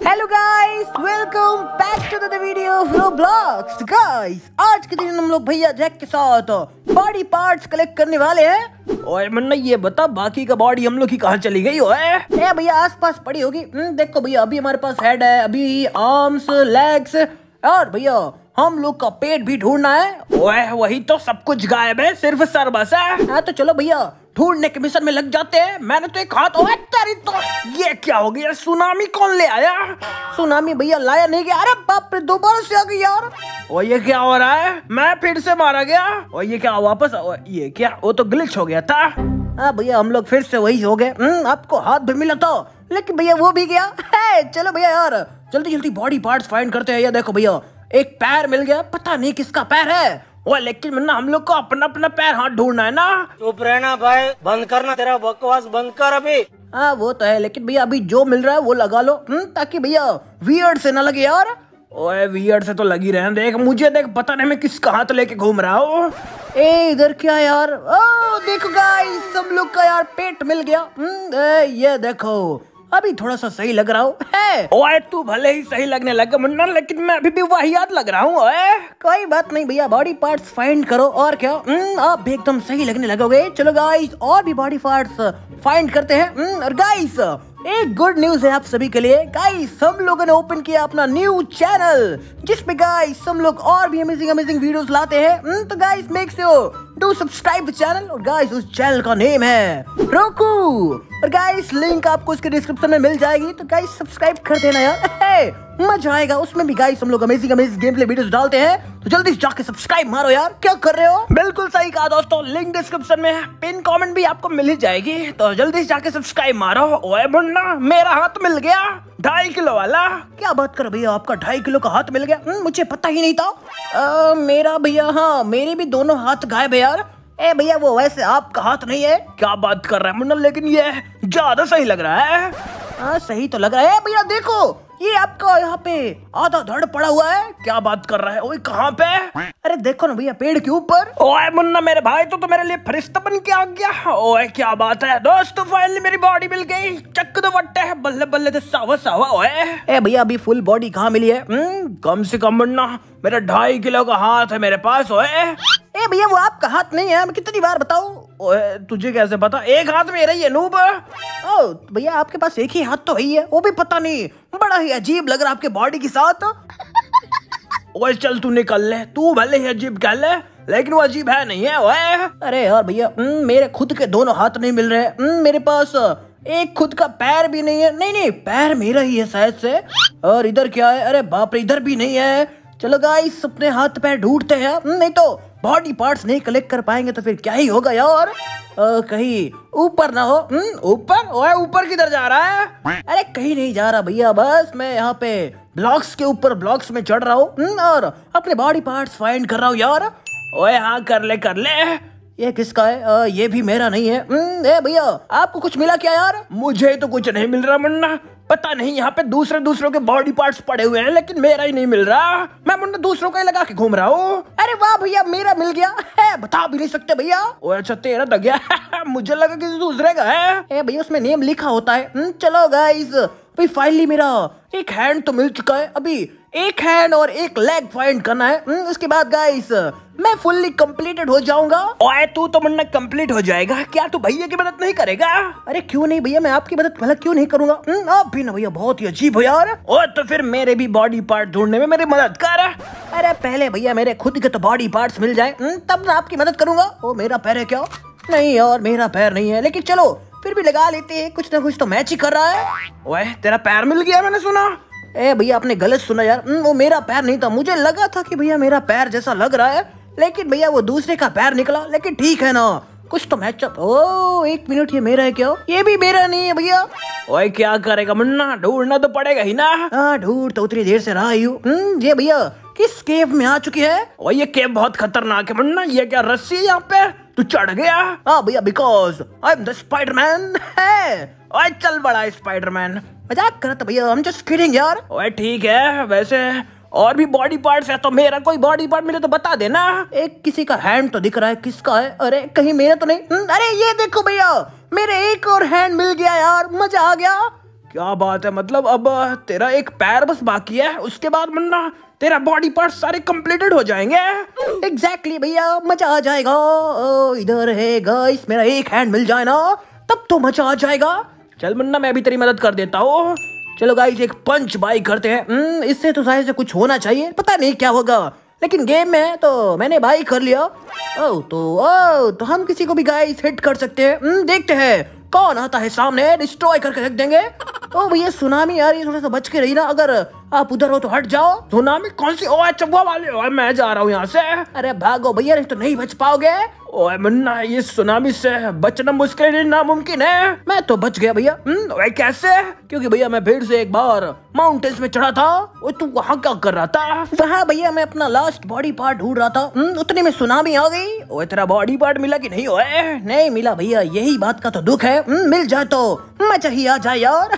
Hello guys, welcome back to the video of Roblox. Guys, आज के दिन हम लोग भैया जैक के साथ बॉडी पार्ट्स कलेक्ट करने वाले हैं। ओए मन्ना, ये बता बाकी का बॉडी हम लोग की कहाँ चली गई? ओए भैया आसपास पड़ी होगी। देखो भैया, अभी हमारे पास हेड है, अभी आर्म्स, लेग्स और भैया हम लोग का पेट भी ढूंढना है। ओए वही तो, सब कुछ गायब है, सिर्फ सर बस है। हाँ तो चलो भैया ढूंढने के मिशन में लग जाते हैं। मैंने तो एक हाथ, ओए तेरी तो ये क्या हो गया? सुनामी कौन ले आया? सुनामी भैया लाया नहीं गया। अरे बाप रे, दोबारा से आ गई यार। ओ ये क्या हो रहा है? मैं फिर से मारा गया। ओ ये क्या वापस? ये क्या? वो तो ग्लिच हो गया था। हाँ भैया, हम लोग फिर से वही हो गए। आपको हाथ भी मिला था लेकिन भैया वो भी गया है। चलो भैया यार जल्दी जल्दी बॉडी पार्ट्स फाइंड करते हैं। ये देखो भैया, एक पैर मिल गया, पता नहीं किसका पैर है। वो लेकिन मन्ना, हम लोग को अपना अपना पैर हाथ ढूंढना है ना। चुप रहना भाई, बंद करना, तेरा बकवास बंद कर अभी। हाँ वो तो है, लेकिन भैया अभी जो मिल रहा है वो लगा लो, ताकि भैया वियर्ड से ना लगे यार। ओए वियर्ड से तो लगी रहे। देख मुझे, देख पता नहीं मैं किसका हाथ लेके घूम रहा हूँ। ए इधर क्या यार? ओ देखो गाइस, हम लोग का यार पेट मिल गया। ये देखो, अभी थोड़ा सा सही लग रहा हूँ है। ओए तू भले ही सही लगने लगा मुन्ना, लेकिन मैं अभी भी वाहियात लग रहा हूँ। ओए कोई बात नहीं भैया, बॉडी पार्ट्स फाइंड करो और क्या। आप भी एकदम सही लगने लगोगे। चलो गाइस, और भी बॉडी पार्ट्स फाइंड करते हैं। और गाइस एक गुड न्यूज है आप सभी के लिए। गाइस हम लोगों ने ओपन किया अपना न्यू चैनल, जिसपे गाइस हम लोग और भी अमेजिंग अमेजिंग वीडियोस लाते हैं। तो guys make sure do subscribe the channel. और गाइस उस चैनल का नेम है रोकू। और गाइस लिंक आपको इसके डिस्क्रिप्शन में मिल जाएगी, तो गाइस सब्सक्राइब कर देना यार। मजा आएगा उसमें भी। गाइस हम लोग amazing amazing game play videos डालते हैं, तो जल्दी जाके सब्सक्राइब मारो यार। क्या कर रहे हो? बिल्कुल सही कहा दोस्तों, लिंक डिस्क्रिप्शन में है, पिन कमेंट भी आपको मिल ही जाएगी, तो जल्दी जाके सब्सक्राइब मारो। ओए मुन्ना, मेरा हाथ मिल गया 2.5 किलो वाला। क्या बात कर भैया, आपका 2.5 किलो का हाथ मिल गया? मुझे पता ही नहीं था। मेरा भैया, हाँ मेरे भी दोनों हाथ गायब है यार। ए भैया वो वैसे आपका हाथ नहीं है। क्या बात कर रहा है मुन्ना, लेकिन ये ज्यादा सही लग रहा है। हाँ सही तो लग रहा है भैया। देखो ये आपका यहाँ पे आधा धड़ पड़ा हुआ है। क्या बात कर रहा है? ओए कहाँ पे? अरे देखो ना भैया, पेड़ के ऊपर। ओए मुन्ना मेरे भाई, तो मेरे लिए फरिश्ता बन के आ गया। ओए क्या बात है दोस्तों, फाइनली मेरी बॉडी मिल गई। चक दो बट्टे, बल्ले बल्ले दे सावा सावा। ओए ए भैया, अभी फुल बॉडी कहाँ मिली है? कम से कम मुन्ना मेरा 2.5 किलो का हाथ है मेरे पास। ओए ए भैया वो आपका हाथ नहीं है, मैं कितनी बार बताऊं? ओए तुझे कैसे पता? एक हाथ मेरा ही है नूब। ओ भैया आपके पास एक ही हाथ तो है, वो भी पता नहीं, बड़ा ही अजीब लग रहा है आपके बॉडी के साथ। ओए चल तू निकल ले, तू भले ही अजीब कह ले लेकिन वो अजीब है नहीं है। ओए अरे यार भैया, मेरे खुद के दोनों हाथ नहीं मिल रहे। मेरे पास एक खुद का पैर भी नहीं है। नहीं पैर मेरा ही है शायद से। और इधर क्या है? अरे बाप रे, इधर भी नहीं है। चलो गाइस अपने हाथ पैर ढूंढते हैं। नहीं तो बॉडी पार्ट्स नहीं कलेक्ट कर पाएंगे तो फिर क्या ही होगा यार। कहीं ऊपर ना हो। ऊपर? ओए ऊपर किधर जा रहा है? अरे कहीं नहीं जा रहा भैया, बस मैं यहाँ पे ब्लॉक्स के ऊपर ब्लॉक्स में चढ़ रहा हूँ और अपने बॉडी पार्ट्स फाइंड कर रहा हूँ यार। ओए हाँ कर ले। ये किसका है? ये भी मेरा नहीं है। ए भैया आपको कुछ मिला क्या यार? मुझे तो कुछ नहीं मिल रहा मुन्ना, पता नहीं यहाँ पे दूसरों के बॉडी पार्ट्स पड़े हुए हैं, लेकिन मेरा ही नहीं मिल रहा। मैं मुन्ना दूसरों का ही लगा के घूम रहा हूँ। अरे वाह भैया, मेरा मिल गया है। बता भी नहीं सकते भैया। ओए अच्छा तेरा तो गया मुझे लगा किसी दूसरे का है। ए भैया उसमें नेम लिखा होता है। चलो गाइस भाई, फाइनली मेरा एक हैंड तो मिल चुका है। अभी एक हैंड और एक लेग फाइंड करना है। उसके बाद गाइस मैं फुल्ली कंप्लीटेड हो जाऊंगा। ओए तू तो मुन्ना कंप्लीट हो जाएगा, क्या तू भैया की मदद नहीं करेगा? अरे क्यों नहीं भैया, मैं आपकी मदद भला क्यों नहीं करूंगा? आप भी ना भैया बहुत ही अजीब हो यार। ओ तो फिर मेरे भी बॉडी पार्ट ढूंढने में मेरी मदद कर। अरे पहले भैया मेरे खुद के तो बॉडी पार्ट्स मिल जाए, तब मैं आपकी मदद करूंगा। ओ मेरा पैर है क्या? नहीं यार मेरा पैर नहीं है, लेकिन चलो फिर भी लगा लेते हैं, कुछ ना कुछ तो मैच ही कर रहा है। ओए तेरा पैर मिल गया, मैंने सुना। ए भैया आपने गलत सुना यार, वो मेरा पैर नहीं था। मुझे लगा था कि भैया मेरा पैर जैसा लग रहा है, लेकिन भैया वो दूसरे का पैर निकला। लेकिन ठीक है ना, कुछ तो मैचअप। ओ एक मिनट, ये मेरा है क्या? ये भी मेरा नहीं है भैया। ओए क्या करेगा मुन्ना, ढूंढना तो पड़ेगा ही ना। हाँ ढूंढ तो उतनी देर से रहा ही हूँ। ये भैया किस केव में आ चुकी है? ओए ये केव बहुत खतरनाक है मुन्ना। ये क्या रस्सी है यहाँ पे? तू चढ़ गया? हाँ भैया, because I am the Spiderman है। ओए चल बड़ा स्पाइडरमैन, मजाक कर रहा था भैया, आई एम जस्ट किडिंग यार। ओए ठीक है, वैसे और भी बॉडी पार्ट्स है तो मेरा कोई बॉडी पार्ट मिले तो बता देना। एक किसी का हैंड तो दिख रहा है, किसका है? अरे कहीं मेरा तो नहीं? अरे ये देखो भैया, मेरे एक और हैंड मिल गया यार, मजा आ गया। क्या बात है, मतलब अब तेरा एक पैर बस बाकी है, उसके बाद मुन्ना तेरा बॉडी पार्ट सारे कंप्लीटेड हो जाएंगे। एग्जैक्टली भैया, मजा आ जाएगा। इधर है गाइस, मेरा एक हैंड मिल जाए ना तब तो मजा आ जाएगा। चल मुन्ना, मैं भी तेरी मदद कर देता हूँ। चलो गाइस, एक पंच बाई करते हैं। इससे तो शायद से कुछ होना चाहिए, पता नहीं क्या होगा, लेकिन गेम में है तो मैंने बाई कर लिया। तो हम किसी को भी गाइस हिट कर सकते हैं। देखते हैं कौन आता है सामने, डिस्ट्रॉय करके रख देंगे। ओ भैया सुनामी आ रही है, थोड़ा सा बच के रही ना, अगर आप उधर हो तो हट जाओ। सुनामी कौन सी? ओए चब्बा वाले, ओए मैं जा रहा हूँ यहाँ से। अरे भागो भैया, नहीं तो नहीं बच पाओगे। ओए मुन्ना, ये सुनामी से बचना मुश्किल है, नामुमकिन है। मैं तो बच गया भैया। ओए कैसे? क्योंकि भैया मैं फिर से एक बार माउंटेन्स में चढ़ा था। ओए तू वहाँ क्या कर रहा था? वहाँ भैया मैं अपना लास्ट बॉडी पार्ट ढूंढ रहा था। उतने में सुनामी आ गई। ओए तेरा बॉडी पार्ट मिला कि नहीं? ओए नहीं मिला भैया, यही बात का तो दुख है। मिल जाए तो मजा ही आ जाए यार।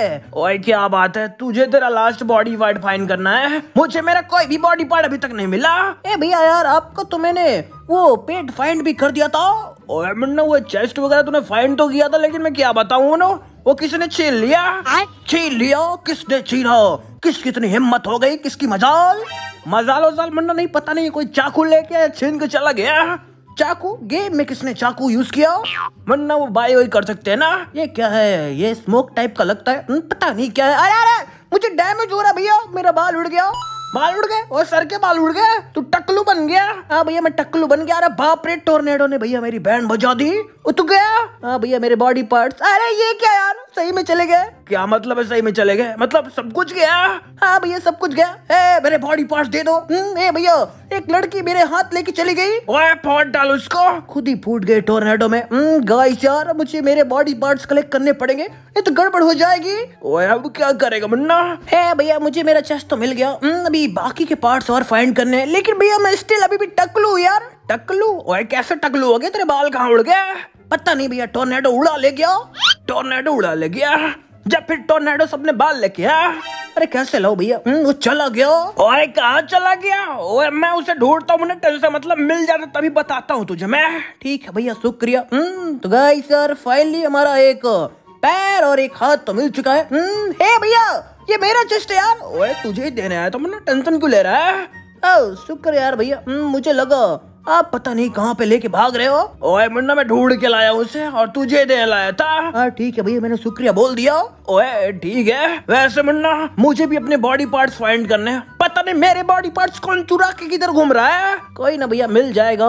ओए क्या बात है, तुझे तेरा लास्ट बॉडी पार्ट फाइंड करना है, मुझे मेरा कोई भी बॉडी पार्ट अभी तक नहीं मिला। ए भैया यार, आपको तो मैंने वो पेट फाइंड भी कर दिया था। ओए मुन्ना, वो चेस्ट वगैरह तूने फाइंड तो किया था, लेकिन मैं क्या बताऊं ना, वो किसने छीन लिया। छीन लिया? किसने छीना? किसकी इतनी हिम्मत हो गई? किसकी मजाल? मजाल वजाल मुन्ना नहीं, पता नहीं, कोई चाकू लेके छीन के चला गया। चाकू? गेम में किसने चाकू यूज किया? मुन्ना वो बाई वही कर सकते हैं ना। ये क्या है? ये स्मोक टाइप का लगता है, पता नहीं क्या है। अरे अरे मुझे डैमेज हो रहा है भैया, मेरा बाल उड़ गया। बाल उड़ गए? और सर के बाल उड़ गए? तू टकलू बन गया? हाँ भैया मैं टकलू बन गया। अरे बाप रे, टोर्नेडो ने भैया मेरी बैंड बजा दी। उठ गया। हाँ भैया मेरे बॉडी पार्ट्स, अरे ये क्या यार, सही में चले गए? क्या मतलब है सही में चले गए? मतलब सब कुछ गया? हाँ भैया सब कुछ गया। ए मेरे बॉडी पार्ट्स दे दो। ए भैया, एक लड़की मेरे हाथ लेके चली गई। ओए फोड़ डाल उसको। खुद ही फूट गए टोर्नेडो में। गाइस यार, मुझे मेरे बॉडी पार्ट्स कलेक्ट करने पड़ेंगे, ये तो गड़बड़ हो जाएगी। ओए अब क्या करेगा मुन्ना? है भैया, मुझे मेरा चेस्ट तो मिल गया। अभी बाकी के पार्ट्स और फाइंड करने हैं, लेकिन भैया मैं स्टिल अभी भी टकलू यार। टकलू? ओए कैसे टकलू हो गए? तेरे बाल कहाँ उड़ गए? पता नहीं भैया, टोर्नेडो उड़ा ले गया। टोर्नेडो उड़ा ले गया? जब फिर टोर्नेडो सबने बाल लेके आया। अरे कैसे लो भैया? वो चला गया। ओए कहाँ चला गया? ओए मैं उसे ढूंढता हूँ, टेंशन मतलब मिल जाता तभी बताता हूँ तुझे मैं। ठीक है भैया, शुक्रिया। तो गाइस यार, फाइनली हमारा एक पैर और एक हाथ तो मिल चुका है। हे भैया, ये मेरा चेस्ट है यार। ओए तुझे ही देने आया तो मुन्ना, टेंशन क्यों ले रहा है? ओह शुक्र यार भैया, मुझे लगा आप पता नहीं कहाँ पे लेके भाग रहे हो। ओए मुन्ना, मैं ढूंढ के लाया उसे और तुझे दे लाया था। हाँ ठीक है भैया, मैंने शुक्रिया बोल दिया। ओए ठीक है। वैसे मुन्ना, मुझे भी अपने बॉडी पार्ट्स फाइंड करने हैं, पता नहीं मेरे बॉडी पार्ट्स कौन चुरा के किधर घूम रहा है। कोई ना भैया, मिल जाएगा।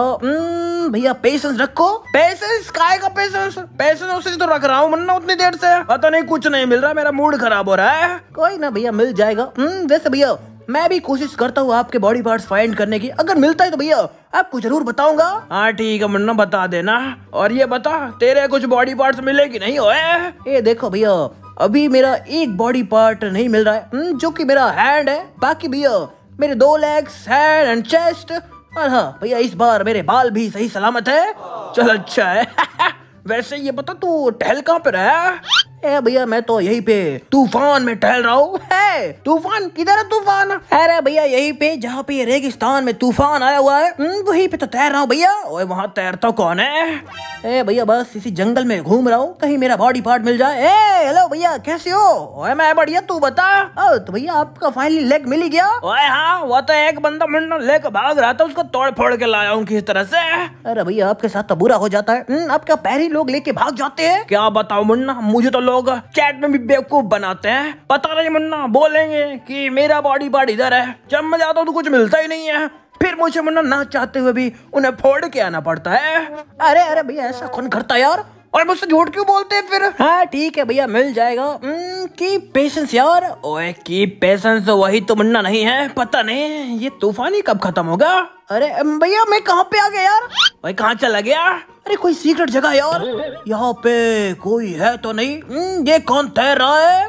भैया पेशेंस रखो। पेशेंस काहे का पेशेंस? पेशेंस उसे तो रख रहा हूँ मुन्ना उतनी देर से, पता नहीं कुछ नहीं मिल रहा, मेरा मूड खराब हो रहा है। कोई ना भैया, मिल जाएगा। वैसे भैया मैं भी कोशिश करता हूँ आपके बॉडी पार्ट्स फाइंड करने की, अगर मिलता है तो भैया आपको जरूर बताऊंगा। हाँ ठीक है मुन्ना, बता देना। और ये बता, तेरे कुछ बॉडी पार्ट्स मिले कि नहीं? ओए ये देखो भैया, अभी मेरा एक बॉडी पार्ट नहीं मिल रहा है, जो कि मेरा हैंड है। बाकी भैया मेरे 2 लेग्स, हैंड एंड चेस्ट। और हाँ भैया, इस बार मेरे बाल भी सही सलामत है। चल अच्छा है। वैसे ये बता, तू टहल कहाँ पे रहा? ए भैया मैं तो यहीं पे तूफान में टहल रहा हूँ। तूफान किधर है? तूफान? अरे भैया यहीं पे, जहाँ पे ये रेगिस्तान में तूफान आया हुआ है, वहीं पे तो तैर रहा हूँ भैया। ओए वहाँ तैरता कौन है? ए भैया बस इसी जंगल में घूम रहा हूँ, कहीं मेरा बॉडी पार्ट मिल जाए। ए हेलो भैया, कैसे हो? ओए मैं बढ़िया, तू बता। तो भैया आपका फाइनली लेग मिल गया? ओए हाँ, वो तो एक बंदा मुन्ना लेके भाग रहा था, उसको तोड़ फोड़ के लाया हूँ किस तरह से। अरे भैया आपके साथ तो बुरा हो जाता है, आपका पैर ही लोग लेके भाग जाते हैं। क्या बताओ मुन्ना, मुझे तो लोग चैट में भी बेवकूफ बनाते हैं, पता नहीं मुन्ना, बोलेंगे कि मेरा बॉडी पार्ट इधर है, जब मैं जाता हूँ तो कुछ मिलता ही नहीं है, फिर मुझे मुन्ना ना चाहते हुए भी उन्हें फोड़ के आना पड़ता है। अरे अरे भैया ऐसा कौन करता है यार, और मुझसे झूठ क्यों बोलते हैं फिर? हाँ ठीक है भैया, मिल जाएगा। कीप पेशेंस यार। ओए कीप पेशेंस वही तो मुन्ना नहीं है, पता नहीं ये तूफान ही कब खत्म होगा। अरे भैया मैं कहाँ पे आ गया यार? भाई कहाँ चला गया? अरे कोई सीक्रेट जगह यार, यहाँ पे कोई है तो नहीं? ये कौन तैर रहा है?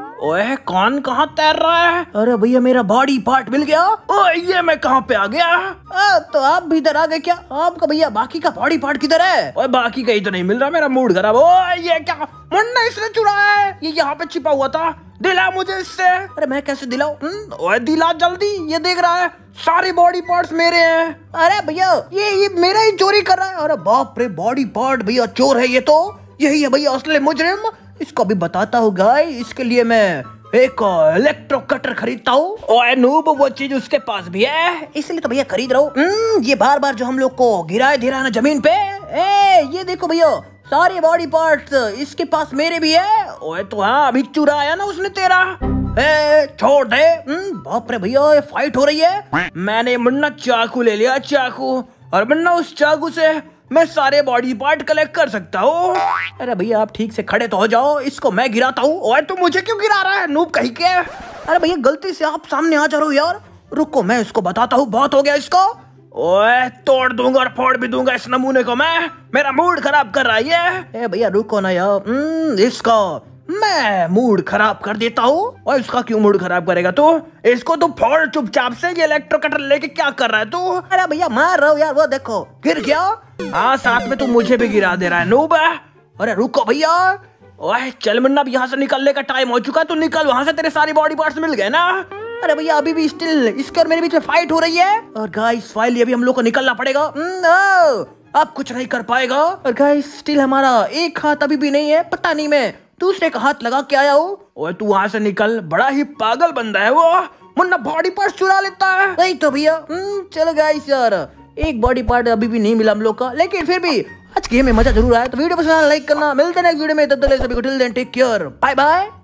ओए कौन कहाँ तैर रहा है? अरे भैया मेरा बॉडी पार्ट मिल गया। ओए ये मैं कहाँ पे आ गया? तो आप भी इधर आ गए क्या? आपका भैया बाकी का बॉडी पार्ट किधर है? ओए बाकी का ही तो नहीं मिल रहा, मेरा मूड खराब। ओए ये क्या मुन्ना, इसने चुराया है, ये यहाँ पे छिपा हुआ था, दिला मुझे इससे। अरे मैं कैसे दिलाऊं? ओए दिला जल्दी, ये देख रहा है सारे बॉडी पार्ट्स मेरे हैं। अरे भैया ये मेरा ही चोरी कर रहा है। अरे बाप रे, बॉडी पार्ट भैया चोर है ये तो, यही है भैया असली मुजरिम। इसको भी बताता हूँ गाइस, इसके लिए मैं एक इलेक्ट्रो कटर खरीदता हूँ। ओए नूब, वो चीज उसके पास भी है, इसलिए तो भैया खरीद रहा हूँ। ये बार बार जो हम लोग को गिराए दे रहा है ना जमीन पे, ये देखो भैया सारे बॉडी पार्ट्स इसके पास मेरे भी है। ओए तो हाँ, अभी चुराया ना उसने तेरा। छोड़ दे। बाप रे भैया, ये फाइट हो रही है। मैंने मुन्ना चाकू ले लिया, चाकू, और मुन्ना उस चाकू से मैं सारे बॉडी पार्ट कलेक्ट कर सकता हूँ। अरे भैया आप ठीक से खड़े तो हो जाओ, इसको मैं गिराता हूँ। ओए तू मुझे क्यों गिरा रहा है नूब कहीं के? अरे भैया गलती से आप सामने आ जा रहे हो यार, रुको मैं इसको बताता हूँ, बहुत हो गया इसको। ओए तोड़ दूंगा और फोड़ भी दूंगा इस नमूने को मैं, मेरा मूड खराब कर रहा है ये। भैया रुको ना यार, इसका मैं मूड खराब कर देता हूँ। और इसका क्यों मूड खराब करेगा तू? इसको तो फोड़ चुपचाप से, ये इलेक्ट्रो कटर लेके क्या कर रहा है तू? अरे भैया मार रहा हूँ यार, वो देखो गिर गया। हाँ साथ में तू मुझे भी गिरा दे रहा है नूब। अरे रुको भैया, ओए चल मुन्ना, अब यहाँ से निकलने का टाइम हो चुका है, तू निकल वहाँ से, तेरे सारे बॉडी पार्ट्स मिल गए ना। अरे भैया अभी भी स्टिल इसके और मेरे बीच में फाइट हो रही है, और गाइस फाइनली अभी हम लोग को निकलना पड़ेगा। अब कुछ नहीं कर पाएगा। और गाइस स्टिल हमारा एक हाथ अभी भी नहीं है, पता नहीं मैं दूसरे का हाथ लगा के आया हूँ। ओए तू वहाँ से निकल, बड़ा ही पागल बंदा है वो, मुन्ना बॉडी पार्ट चुरा लेता है। नहीं तो भैया चलो गाइस यार, एक बॉडी पार्ट अभी भी नहीं मिला हम लोग का, लेकिन फिर भी आज गेम में मजा जरूर आया। तो वीडियो पसंद आया लाइक करना, मिलते हैं नेक्स्ट वीडियो में, तब तक सभी को till then take care, bye bye.